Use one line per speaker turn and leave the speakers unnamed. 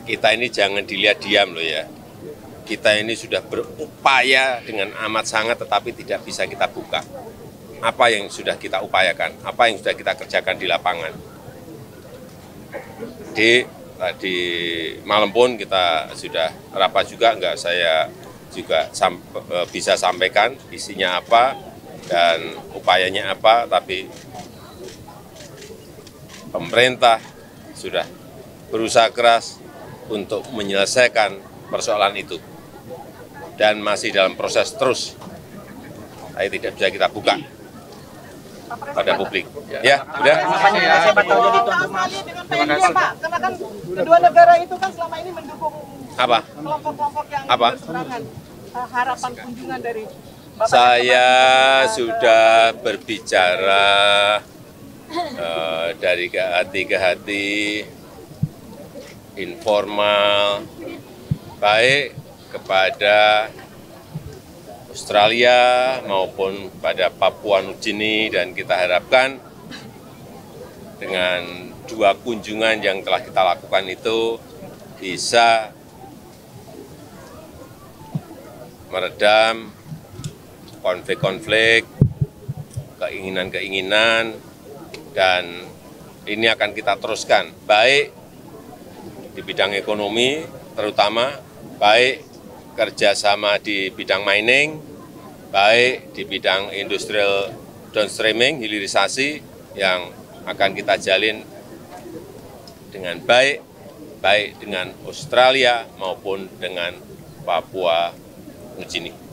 kita ini jangan dilihat diam loh ya. Kita ini sudah berupaya dengan amat sangat tetapi tidak bisa kita buka. Apa yang sudah kita upayakan, apa yang sudah kita kerjakan di lapangan. Tadi malam pun kita sudah rapat juga, enggak saya juga bisa sampaikan isinya apa dan upayanya apa, tapi pemerintah sudah berusaha keras untuk menyelesaikan persoalan itu dan masih dalam proses terus. Tapi tidak bisa kita buka pada publik. Ya, udah.
Terima kasih Pak, karena kan kedua negara itu kan selama ini mendukung kelompok-kelompok yang berseberangan. Harapan kunjungan dari Bapak.
Saya sudah berbicara dari hati ke hati, informal, baik kepada Australia maupun pada Papua Nugini, dan kita harapkan dengan dua kunjungan yang telah kita lakukan itu bisa meredam konflik-konflik, keinginan-keinginan, dan ini akan kita teruskan, baik di bidang ekonomi terutama, baik kerjasama di bidang mining, baik di bidang industrial downstreaming, hilirisasi yang akan kita jalin dengan baik dengan Australia maupun dengan Papua Nugini.